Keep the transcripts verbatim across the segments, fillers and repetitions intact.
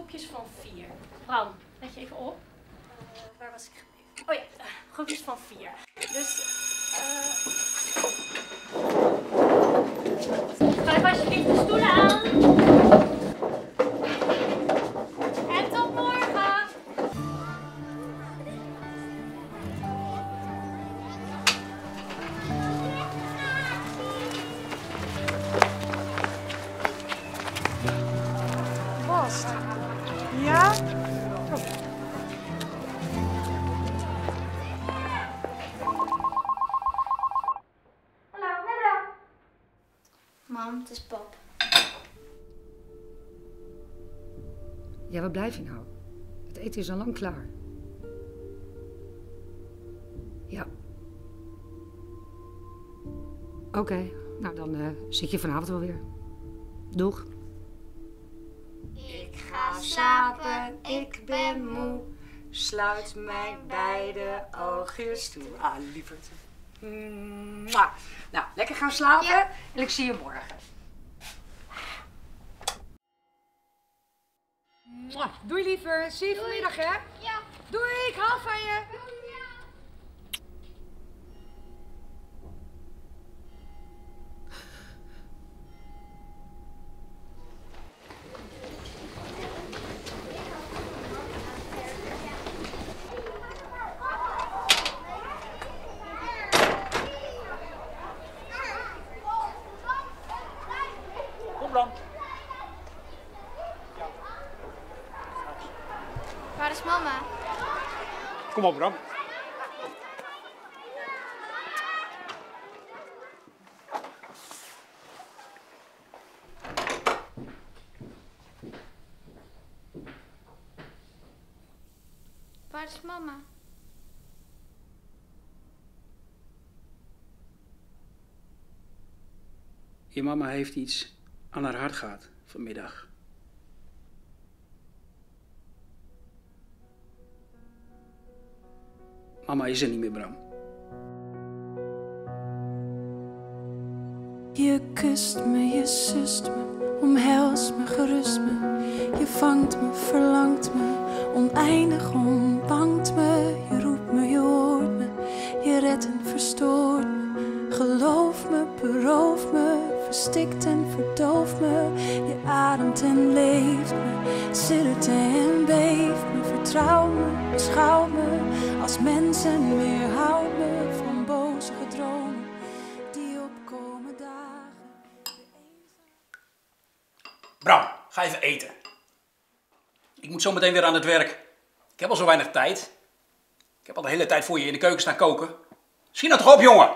groepjes van vier. Bram, let je even op. Uh, waar was ik gebleven? Oh ja, uh, groepjes van vier. Dus, uh... schuif alsjeblieft de stoelen aan. En tot morgen. Bas. Ja? Oh. Hallo, hallo. Mam, het is pap. Ja, waar blijf je nou? Het eten is al lang klaar. Ja. Oké, okay, nou dan uh, zie ik je vanavond wel weer. Doeg. Ik ga slapen, ik ben moe. Sluit mijn beide oogjes toe. Ah, lieverd. Mwah. Nou, lekker gaan slapen ja. En ik zie je morgen. Mwah. Doei liever, zie je Doei. Vanmiddag hè? Ja. Doei, ik hou van je. Doei. Bram. Waar is mama? Kom op, Bram. Waar is mama? Je mama heeft iets aan haar hart gehad vanmiddag. Mama is er niet meer, Bram. Je kust me, je sust me, omhelst me, gerust me. Je vangt me, verlangt me, oneindig omvangt me. Je roept me, je hoort me, je redt en verstoort me. Geloof me, beroof me, verstikt en verdooft me. Je ademt en leeft me, siddert en beeft me. Vertrouw me, beschouw me als mens en weerhoud me van boze gedromen die opkomen dagen. Bram, ga even eten. Ik moet zo meteen weer aan het werk. Ik heb al zo weinig tijd. Ik heb al de hele tijd voor je in de keuken staan koken. Schiet nou toch op, jongen!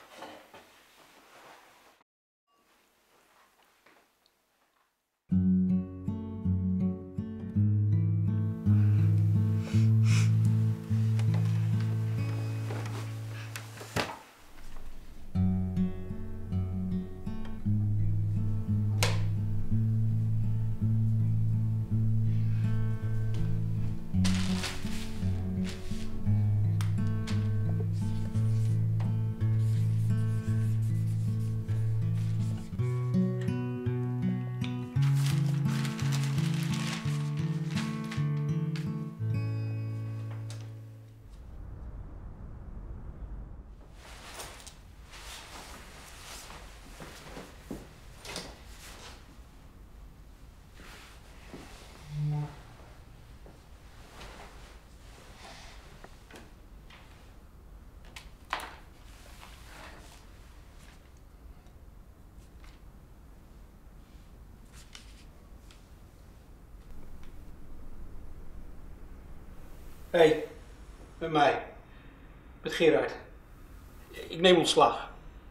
Hé, hey, met mij. Met Gerard. Ik neem ontslag.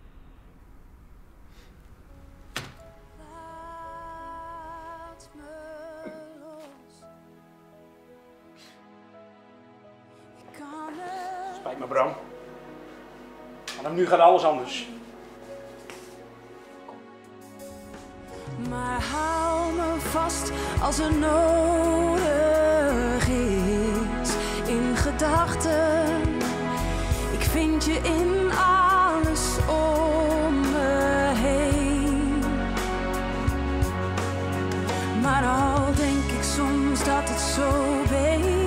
Laat me los. Ik kan het. Spijt me, Bram. Maar nu gaat alles anders. Maar hou me vast als er nodig is. In gedachten, ik vind je in alles om me heen. Maar al denk ik soms dat het zo beter